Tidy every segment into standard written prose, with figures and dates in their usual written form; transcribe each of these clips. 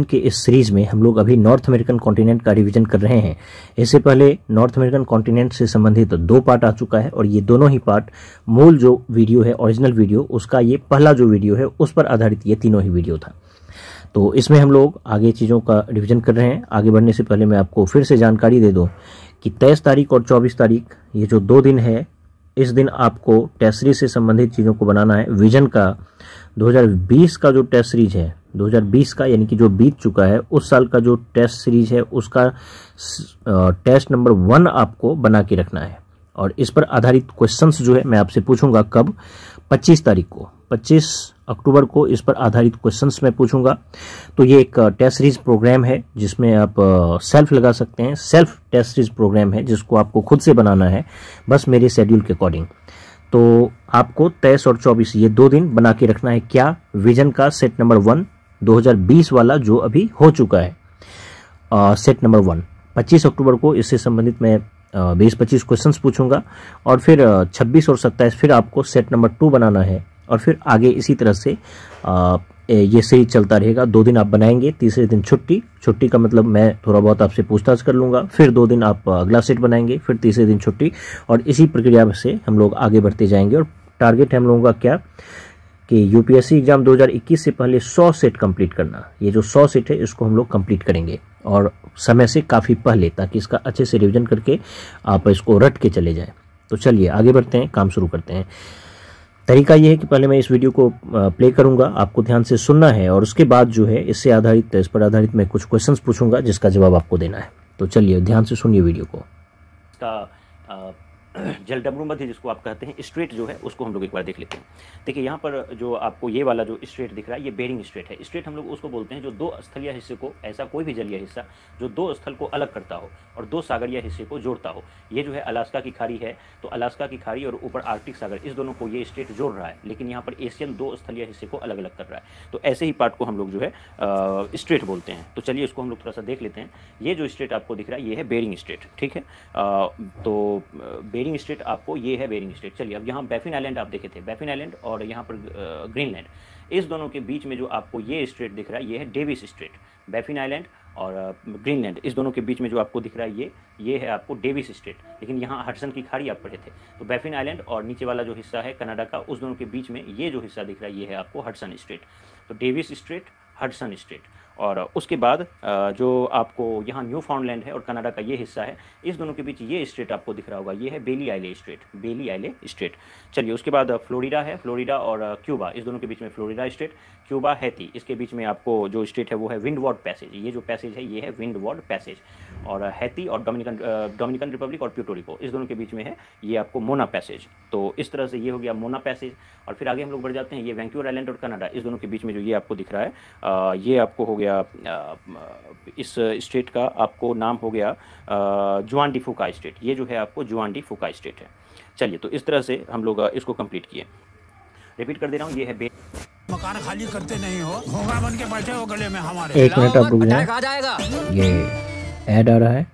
Revision के इस series में हम लोग अभी नॉर्थ अमेरिकन कॉन्टिनेंट का रिवीजन कर रहे हैं। इससे पहले नॉर्थ अमेरिकन कॉन्टिनेंट से संबंधित 2 पार्ट आ चुका है और ये दोनों ही पार्ट मूल जो वीडियो है, ओरिजिनल वीडियो, उसका ये पहला जो वीडियो है उस पर आधारित ये तीनों ही वीडियो था। तो इसमें हम लोग आगे चीज़ों का रिवीजन कर रहे हैं। आगे बढ़ने से पहले मैं आपको फिर से जानकारी दे दूँ कि 23 तारीख और 24 तारीख ये जो 2 दिन है, इस दिन आपको टेस्ट सीरीज से संबंधित चीज़ों को बनाना है। विजन का 2020 का जो टेस्ट सीरीज है, 2020 का यानी कि जो बीत चुका है, उस साल का जो टेस्ट सीरीज है उसका टेस्ट नंबर 1 आपको बना के रखना है। और इस पर आधारित क्वेश्चंस जो है मैं आपसे पूछूंगा कब, 25 तारीख को, 25 अक्टूबर को इस पर आधारित क्वेश्चंस मैं पूछूंगा। तो ये एक टेस्ट सीरीज प्रोग्राम है जिसमें आप सेल्फ लगा सकते हैं। सेल्फ टेस्ट सीरीज प्रोग्राम है जिसको आपको खुद से बनाना है, बस मेरे शेड्यूल के अकॉर्डिंग। तो आपको 23 और 24 ये 2 दिन बना के रखना है। क्या? विजन का सेट नंबर 1 2020 वाला जो अभी हो चुका है, सेट नंबर 1। 25 अक्टूबर को इससे संबंधित मैं 20-25 क्वेश्चंस पूछूंगा और फिर 26 और 27 फिर आपको सेट नंबर 2 बनाना है और फिर आगे इसी तरह से ये सीरीज चलता रहेगा। 2 दिन आप बनाएंगे, तीसरे दिन छुट्टी का मतलब मैं थोड़ा बहुत आपसे पूछताछ कर लूँगा, फिर 2 दिन आप अगला सेट बनाएंगे, फिर तीसरे दिन छुट्टी, और इसी प्रक्रिया से हम लोग आगे बढ़ते जाएंगे। और टारगेट है हम लोगों का क्या कि यूपीएससी एग्जाम 2021 से पहले 100 सेट कंप्लीट करना। ये जो 100 सेट है इसको हम लोग कंप्लीट करेंगे और समय से काफ़ी पहले, ताकि इसका अच्छे से रिवीजन करके आप इसको रट के चले जाएं। तो चलिए आगे बढ़ते हैं, काम शुरू करते हैं। तरीका ये है कि पहले मैं इस वीडियो को प्ले करूंगा, आपको ध्यान से सुनना है और उसके बाद जो है इस पर आधारित मैं कुछ क्वेश्चंस पूछूंगा जिसका जवाब आपको देना है। तो चलिए ध्यान से सुनिए वीडियो को। जलडमरू मध्य जिसको आप कहते हैं, स्ट्रेट जो है उसको हम लोग एक बार देख लेते हैं। देखिए यहाँ पर जो आपको ये वाला जो स्ट्रेट दिख रहा है, ये बेरिंग स्ट्रेट है। स्ट्रेट हम लोग उसको बोलते हैं जो 2 स्थलीय हिस्से को, ऐसा कोई भी जलीय हिस्सा जो 2 स्थल को अलग करता हो और 2 सागरीय हिस्से को जोड़ता हो। ये जो है अलास्का की खाड़ी है, तो अलास्का की खाड़ी और ऊपर आर्कटिक सागर, इस दोनों को ये स्ट्रेट जोड़ रहा है, लेकिन यहाँ पर एशियन 2 स्थलीय हिस्से को अलग अलग कर रहा है। तो ऐसे ही पार्ट को हम लोग जो है स्ट्रेट बोलते हैं। तो चलिए इसको हम लोग थोड़ा सा देख लेते हैं। ये जो स्ट्रेट आपको दिख रहा है ये है बेरिंग स्ट्रेट, ठीक है। तो बेरिंग स्ट्रेट आपको ये है बेरिंग स्ट्रेट। चलिए अब यहाँ बैफिन आइलैंड आप देखे थे, बैफिन आइलैंड और यहाँ पर ग्रीनलैंड, इस दोनों के बीच में जो आपको ये स्ट्रेट दिख रहा है ये है डेविस स्ट्रेट। बैफिन आइलैंड और ग्रीनलैंड, इस दोनों के बीच में जो आपको दिख रहा है ये है आपको डेविस स्ट्रेट। लेकिन यहाँ हडसन की खाड़ी आप पढ़े थे, तो बैफिन आइलैंड और नीचे वाला जो हिस्सा है कनाडा का, उस दोनों के बीच में ये जो हिस्सा दिख रहा है ये है आपको हडसन स्ट्रेट। तो डेविस स्ट्रेट, हडसन स्ट्रेट, और उसके बाद जो आपको यहाँ न्यू फाउंडलैंड है और कनाडा का ये हिस्सा है, इस दोनों के बीच ये स्ट्रेट आपको दिख रहा होगा, ये है बेली आइले स्ट्रेट, बेली आइले स्ट्रेट। चलिए उसके बाद फ्लोरिडा है, फ्लोरिडा और क्यूबा, इस दोनों के बीच में फ्लोरिडा स्ट्रेट, क्यूबा, हैती, इसके बीच में आपको जो स्ट्रेट है वो है विंडवार्ड पैसेज। ये जो पैसेज है ये है विंडवार्ड पैसेज। और हैती और डोमिनिकन रिपब्लिक और प्यूर्टो रिको, इस दोनों के बीच में है ये आपको मोना पैसेज। तो इस तरह से ये हो गया मोना पैसेज। और फिर आगे हम लोग बढ़ जाते हैं, ये वैंकूवर आइलैंड और कनाडा, इस दोनों के बीच में जो ये आपको दिख रहा है ये आपको हो गया, इस स्टेट का आपको नाम हो गया जुआन डी फुका स्टेट। ये जो है आपको जुआन डी फुका स्टेट है। चलिए तो इस तरह से हम लोग इसको कंप्लीट किए। रिपीट कर दे रहा हूँ, ये है मकान खाली करते नहीं हो, घोंगा बन के बैठे हो गले में हमारे। 1 मिनट आप रुक जाएं, ये ऐड आ रहा है।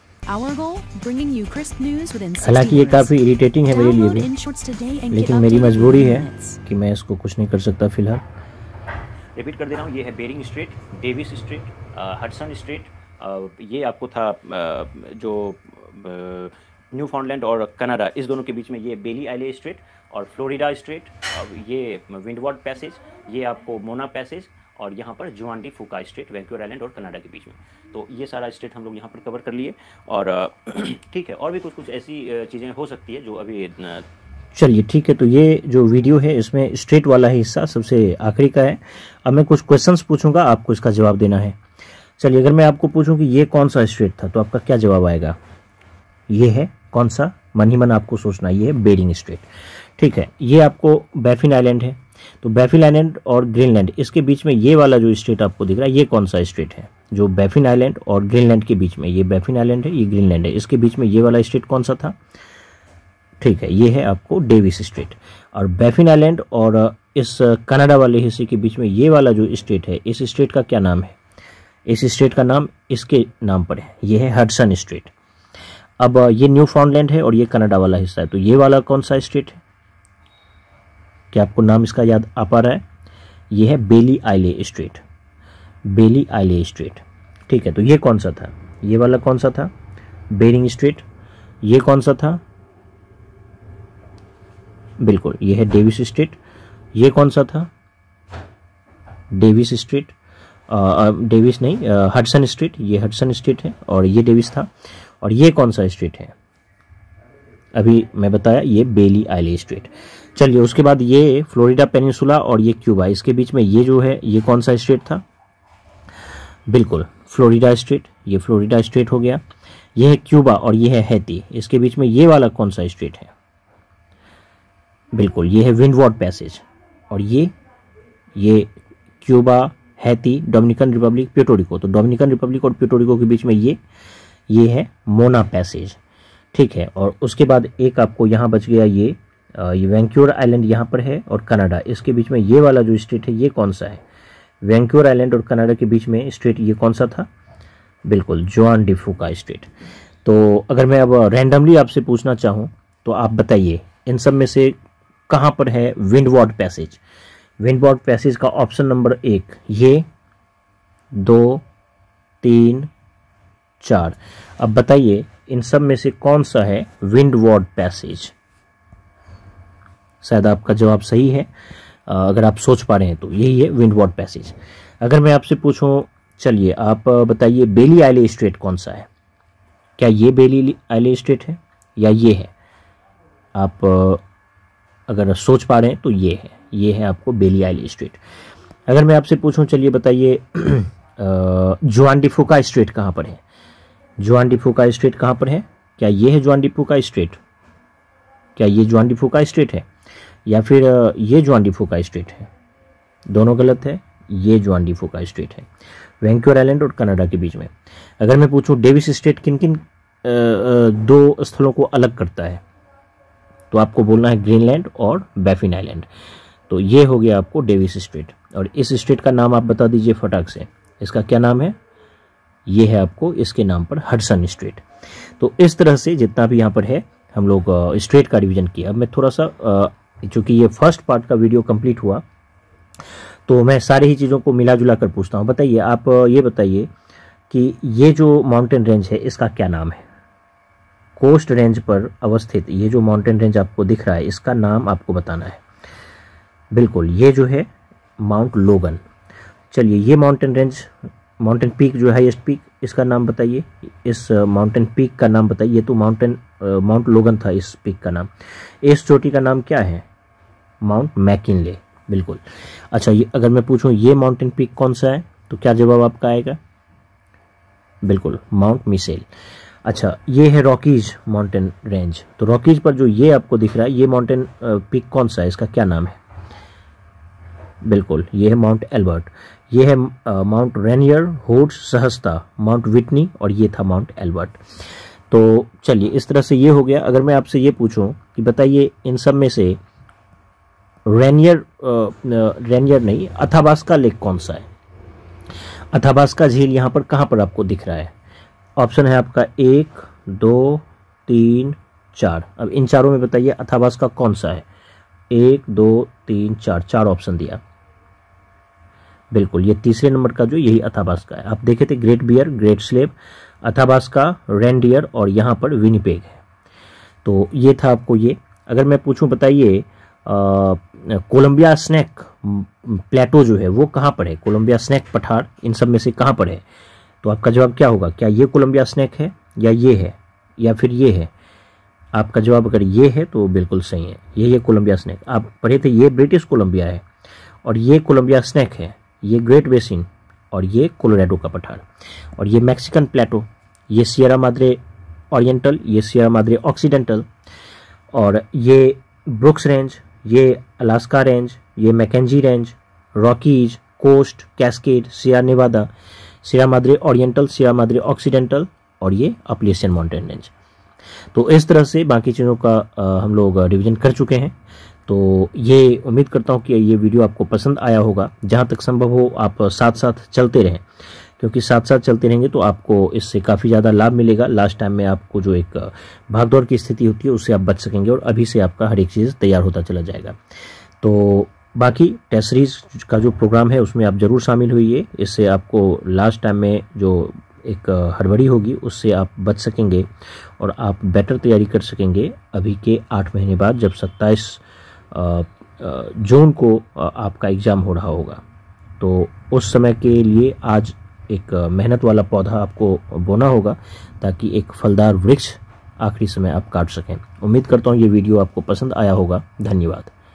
हालांकि ये काफ़ी इरिटेटिंग है मेरे लिए भी, लेकिन मेरी मजबूरी है कि मैं इसको कुछ नहीं कर सकता फिलहाल। रिपीट कर दे रहा हूँ, ये है Bering Strait, Davis Strait, Hudson Strait, ये आपको था जो न्यू फाउंडलैंड और कनाडा, इस दोनों के बीच में ये बेली आइले स्ट्रेट, और फ्लोरिडा स्ट्रेट, ये विंडवार्ड पैसेज, ये आपको मोना पैसेज, और यहाँ पर Juan de Fuca Strait, Vancouver Island और कनाडा के बीच में। तो ये सारा स्टेट हम लोग यहाँ पर कवर कर लिए। और ठीक है, और भी कुछ ऐसी चीज़ें हो सकती है जो अभी। चलिए ठीक है, तो ये जो वीडियो है इसमें स्ट्रेट वाला हिस्सा सबसे आखिरी का है। अब मैं कुछ क्वेश्चंस पूछूंगा, आपको इसका जवाब देना है। चलिए अगर मैं आपको पूछूं कि ये कौन सा स्ट्रेट था, तो आपका क्या जवाब आएगा? ये है कौन सा? मन ही मन आपको सोचना, ये है बेरिंग स्ट्रेट, ठीक है। ये आपको बैफिन आइलैंड है, तो बैफिन आइलैंड और ग्रीनलैंड, इसके बीच में ये वाला जो स्ट्रेट आपको दिख रहा है ये कौन सा स्ट्रेट है? जो बैफिन आइलैंड और ग्रीनलैंड के बीच में, ये बैफिन आइलैंड है, ये ग्रीनलैंड है, इसके बीच में ये वाला स्ट्रेट कौन सा था? ठीक है, ये है आपको डेविस स्ट्रेट। और बैफिन आइलैंड और इस कनाडा वाले हिस्से के बीच में ये वाला जो स्ट्रेट है, इस स्ट्रेट का क्या नाम है? इस स्ट्रेट का नाम इसके नाम पर है, ये है हडसन स्ट्रेट। अब ये न्यू फाउंडलैंड है और ये कनाडा वाला हिस्सा है, तो ये वाला कौन सा स्ट्रेट है? क्या आपको नाम इसका याद आ पा रहा है? ये है बेली आइले स्ट्रेट। बेली आइले स्ट्रेट। ठीक है, तो ये कौन सा था? ये वाला कौन सा था? Bering Strait. ये कौन सा था? बिल्कुल ये है डेविस स्ट्रेट। ये कौन सा था? डेविस स्ट्रेट, डेविस नहीं, हडसन स्ट्रेट। ये हडसन स्ट्रेट है और ये डेविस था। और ये कौन सा स्ट्रेट है? अभी मैं बताया, ये बेली आइले स्ट्रेट। चलिए उसके बाद ये फ्लोरिडा पेनिनसुला और ये क्यूबा, इसके बीच में ये जो है ये कौन सा स्ट्रेट था? बिल्कुल फ्लोरिडा स्ट्रेट। ये फ्लोरिडा स्ट्रेट हो गया। ये है क्यूबा और ये है हैती, इसके बीच में ये वाला कौन सा स्ट्रेट है? बिल्कुल ये है विंडवार्ड पैसेज। और ये Cuba, Haiti, Dominican Republic, Puerto. तो डोमिनिकन रिपब्लिक और प्यूर्टो के बीच में ये है मोना पैसेज। ठीक है, और उसके बाद एक आपको यहाँ बच गया ये वैंक्यूअर आइलैंड यहाँ पर है और कनाडा, इसके बीच में ये वाला जो स्ट्रेट है ये कौन सा है? वैंक्यूअर आइलैंड और कनाडा के बीच में स्ट्रेट ये कौन सा था? बिल्कुल जुआन डी फूका स्ट्रेट। तो अगर मैं अब रैंडमली आपसे पूछना चाहूँ तो आप बताइए इन सब में से कहाँ पर है विंडवार्ड पैसेज? विंडवार्ड पैसेज का ऑप्शन नंबर 1, ये 2, 3, 4। अब बताइए इन सब में से कौन सा है विंडवार्ड पैसेज? शायद आपका जवाब सही है, अगर आप सोच पा रहे हैं तो यही है विंडवार्ड पैसेज। अगर मैं आपसे पूछूं, चलिए आप बताइए बेली आइले स्ट्रेट कौन सा है? क्या ये बेली आइले स्ट्रेट है या ये है? आप अगर सोच पा रहे हैं तो ये है आपको बेली आइले स्ट्रेट। अगर मैं आपसे पूछूं, चलिए बताइए जुआन डी फूका स्ट्रेट कहाँ पर है? जुआन डी फूका स्ट्रेट कहाँ पर है? क्या ये है जुआन डी फूका स्ट्रेट? क्या ये जुआन डी फूका स्ट्रेट है या फिर ये जुआन डी फूका स्ट्रेट है? दोनों गलत है, ये जुआन डी फूका स्ट्रेट है, वैंक्यूअर आइलैंड और कनाडा के बीच में। अगर मैं पूछूं डेविस स्ट्रेट किन किन दो स्थलों को अलग करता है, तो आपको बोलना है ग्रीनलैंड और बैफिन आइलैंड। तो ये हो गया आपको डेविस स्ट्रेट। और इस स्ट्रेट का नाम आप बता दीजिए फटाक से, इसका क्या नाम है? ये है आपको इसके नाम पर हडसन स्ट्रेट। तो इस तरह से जितना भी यहाँ पर है हम लोग स्ट्रेट का रिवीजन किया। अब मैं थोड़ा सा चूंकि ये फर्स्ट पार्ट का वीडियो कंप्लीट हुआ तो मैं सारी ही चीज़ों को मिला जुला कर पूछता हूँ। बताइए आप ये बताइए कि ये जो माउंटेन रेंज है इसका क्या नाम है? कोस्ट रेंज पर अवस्थित ये जो माउंटेन रेंज आपको दिख रहा है इसका नाम आपको बताना है। बिल्कुल ये जो है माउंट लोगन। चलिए ये माउंटेन पीक जो है हाईएस्ट पीक, इसका नाम बताइए। इस माउंटेन पीक का नाम बताइए। ये तो माउंट लोगन था इस पीक का नाम। इस चोटी का नाम क्या है? Mount McKinley. बिल्कुल। अच्छा, ये अगर मैं पूछूं ये माउंटेन पीक कौन सा है तो क्या जवाब आपका आएगा? बिल्कुल माउंट मिसेल। अच्छा, ये है रॉकीज माउंटेन रेंज। तो रॉकीज पर जो ये आपको दिख रहा है ये माउंटेन पीक कौन सा है, इसका क्या नाम है? बिल्कुल ये है माउंट एल्बर्ट। ये है Mount Rainier, Hood, Shasta, Mount Whitney और ये था माउंट एल्बर्ट। तो चलिए इस तरह से ये हो गया। अगर मैं आपसे ये पूछूं कि बताइए इन सब में से रेनियर नहीं, अथाबास्का लेक कौन सा है? अथाबास्का झील यहाँ पर कहाँ पर आपको दिख रहा है? ऑप्शन है आपका 1, 2, 3, 4। अब इन चारों में बताइए अथाबास्का कौन सा है? 1, 2, 3, 4, 4 ऑप्शन दिया। बिल्कुल ये तीसरे नंबर का जो यही अथाबास्का है। आप देखे थे Great Bear, Great Slave, Athabasca, Reindeer और यहाँ पर विनिपेग है। तो ये था आपको ये। अगर मैं पूछूं बताइए कोलंबिया स्नैक प्लेटो जो है वो कहाँ पर है? कोलंबिया स्नैक पठार इन सब में से कहाँ पर है? तो आपका जवाब क्या होगा? क्या ये कोलंबिया स्नैक है या ये है या फिर ये है? आपका जवाब अगर ये है तो बिल्कुल सही है, ये कोलंबिया स्नैक। आप पढ़े थे ये ब्रिटिश कोलंबिया है और ये कोलंबिया स्नैक है, ये ग्रेट बेसिन और ये कोलोराडो का पठार। और ये मैक्सिकन प्लेटो, ये सियरा माद्रे ओरिएंटल, ये सियरा माद्रे ऑक्सीडेंटल और ये ब्रुक्स रेंज, ये अलास्का रेंज, ये Mackenzie Range, Rockies, Coast, Cascade, Sierra Nevada, Sierra Madre Oriental, Sierra Madre Occidental और ये अपलेशियन माउंटेन रेंज। तो इस तरह से बाकी चीज़ों का हम लोग रिवीजन कर चुके हैं। तो ये उम्मीद करता हूँ कि ये वीडियो आपको पसंद आया होगा। जहाँ तक संभव हो आप साथ साथ चलते रहें, क्योंकि साथ साथ चलते रहेंगे तो आपको इससे काफ़ी ज़्यादा लाभ मिलेगा। लास्ट टाइम में आपको जो एक भागदौड़ की स्थिति होती है उससे आप बच सकेंगे और अभी से आपका हर एक चीज़ तैयार होता चला जाएगा। तो बाकी टेस्ट सीरीज का जो प्रोग्राम है उसमें आप ज़रूर शामिल होइए। इससे आपको लास्ट टाइम में जो एक हड़बड़ी होगी उससे आप बच सकेंगे और आप बेटर तैयारी कर सकेंगे अभी के 8 महीने बाद, जब 27 जून को आपका एग्ज़ाम हो रहा होगा। तो उस समय के लिए आज एक मेहनत वाला पौधा आपको बोना होगा ताकि एक फलदार वृक्ष आखिरी समय आप काट सकें। उम्मीद करता हूँ ये वीडियो आपको पसंद आया होगा। धन्यवाद।